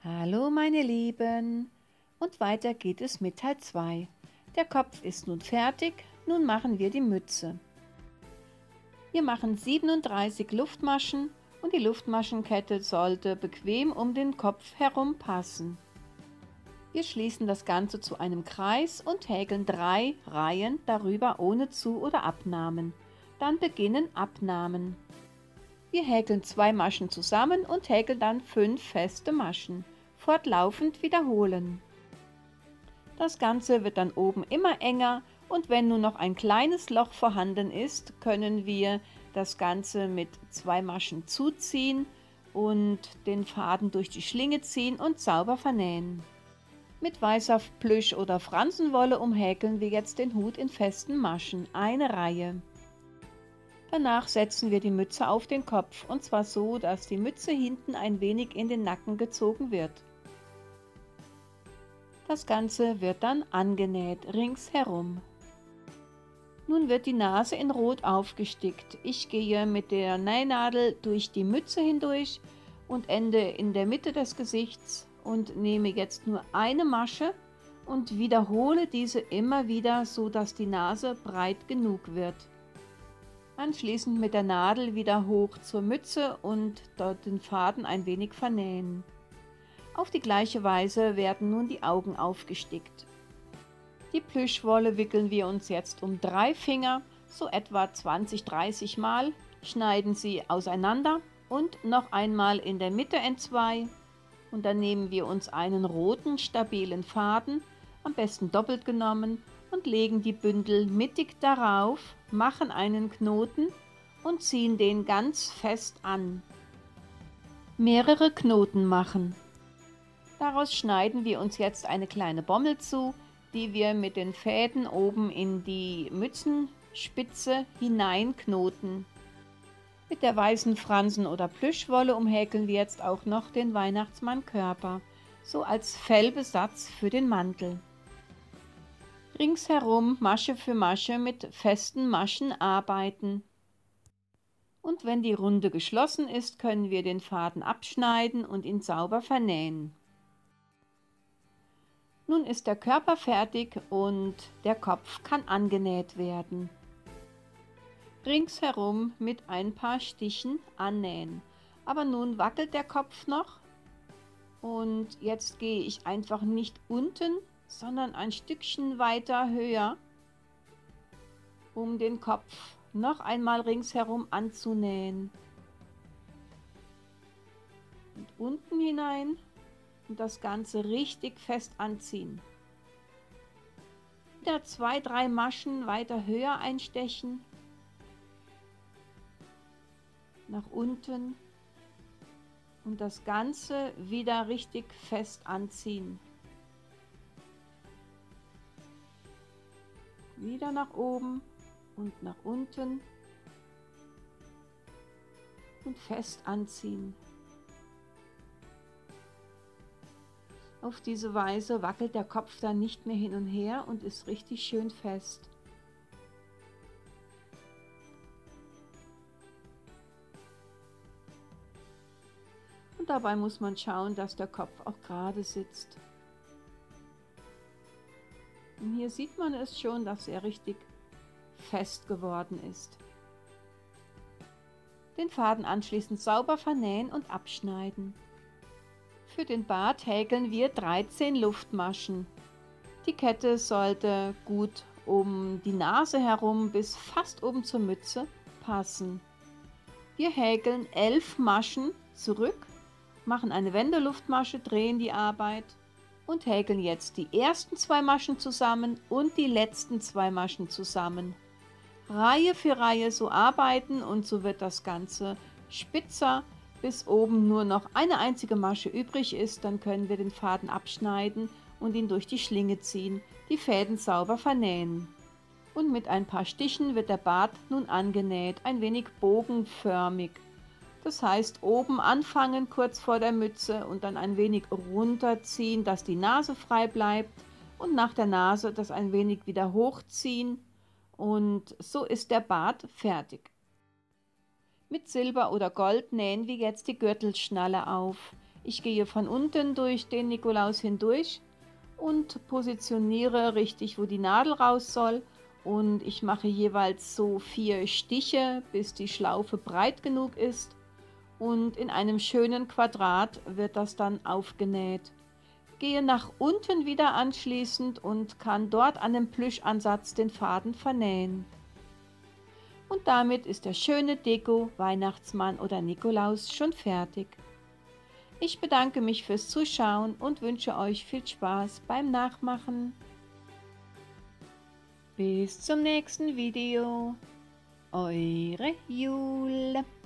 Hallo meine Lieben, und weiter geht es mit Teil 2. Der Kopf ist nun fertig, nun machen wir die Mütze. Wir machen 37 Luftmaschen und die Luftmaschenkette sollte bequem um den Kopf herum passen. Wir schließen das Ganze zu einem Kreis und häkeln 3 Reihen darüber ohne Zu- oder Abnahmen. Dann beginnen Abnahmen. Wir häkeln 2 Maschen zusammen und häkeln dann 5 feste Maschen. Fortlaufend wiederholen. Das Ganze wird dann oben immer enger und wenn nur noch ein kleines Loch vorhanden ist, können wir das Ganze mit 2 Maschen zuziehen und den Faden durch die Schlinge ziehen und sauber vernähen. Mit weißer Plüsch- oder Fransenwolle umhäkeln wir jetzt den Hut in festen Maschen, eine Reihe. Danach setzen wir die Mütze auf den Kopf und zwar so, dass die Mütze hinten ein wenig in den Nacken gezogen wird. Das Ganze wird dann angenäht, ringsherum. Nun wird die Nase in Rot aufgestickt. Ich gehe mit der Nähnadel durch die Mütze hindurch und ende in der Mitte des Gesichts und nehme jetzt nur eine Masche und wiederhole diese immer wieder, so dass die Nase breit genug wird. Anschließend mit der Nadel wieder hoch zur Mütze und dort den Faden ein wenig vernähen. Auf die gleiche Weise werden nun die Augen aufgestickt. Die Plüschwolle wickeln wir uns jetzt um 3 Finger, so etwa 20-30 Mal, schneiden sie auseinander und noch einmal in der Mitte entzwei. Und dann nehmen wir uns einen roten, stabilen Faden, am besten doppelt genommen, und legen die Bündel mittig darauf, machen einen Knoten und ziehen den ganz fest an. Mehrere Knoten machen. Daraus schneiden wir uns jetzt eine kleine Bommel zu, die wir mit den Fäden oben in die Mützenspitze hineinknoten. Mit der weißen Fransen- oder Plüschwolle umhäkeln wir jetzt auch noch den Weihnachtsmannkörper, so als Fellbesatz für den Mantel. Ringsherum Masche für Masche mit festen Maschen arbeiten. Und wenn die Runde geschlossen ist, können wir den Faden abschneiden und ihn sauber vernähen. Nun ist der Körper fertig und der Kopf kann angenäht werden. Ringsherum mit ein paar Stichen annähen. Aber nun wackelt der Kopf noch und jetzt gehe ich einfach nicht unten, sondern ein Stückchen weiter höher, um den Kopf noch einmal ringsherum anzunähen. Und unten hinein. Und das Ganze richtig fest anziehen. Wieder 2-3 Maschen weiter höher einstechen, nach unten und das Ganze wieder richtig fest anziehen. Wieder nach oben und nach unten und fest anziehen. Auf diese Weise wackelt der Kopf dann nicht mehr hin und her und ist richtig schön fest. Und dabei muss man schauen, dass der Kopf auch gerade sitzt. Und hier sieht man es schon, dass er richtig fest geworden ist. Den Faden anschließend sauber vernähen und abschneiden. Für den Bart häkeln wir 13 Luftmaschen. Die Kette sollte gut um die Nase herum bis fast oben zur Mütze passen. Wir häkeln 11 Maschen zurück, machen eine Wendeluftmasche, drehen die Arbeit und häkeln jetzt die ersten 2 Maschen zusammen und die letzten 2 Maschen zusammen. Reihe für Reihe so arbeiten und so wird das Ganze spitzer, bis oben nur noch eine einzige Masche übrig ist. Dann können wir den Faden abschneiden und ihn durch die Schlinge ziehen, die Fäden sauber vernähen. Und mit ein paar Stichen wird der Bart nun angenäht, ein wenig bogenförmig. Das heißt, oben anfangen kurz vor der Mütze und dann ein wenig runterziehen, dass die Nase frei bleibt und nach der Nase das ein wenig wieder hochziehen und so ist der Bart fertig. Mit Silber oder Gold nähen wir jetzt die Gürtelschnalle auf. Ich gehe von unten durch den Nikolaus hindurch und positioniere richtig, wo die Nadel raus soll. Und ich mache jeweils so 4 Stiche, bis die Schlaufe breit genug ist. Und in einem schönen Quadrat wird das dann aufgenäht. Gehe nach unten wieder anschließend und kann dort an dem Plüschansatz den Faden vernähen. Und damit ist der schöne Deko Weihnachtsmann oder Nikolaus schon fertig. Ich bedanke mich fürs Zuschauen und wünsche euch viel Spaß beim Nachmachen. Bis zum nächsten Video. Eure Jule.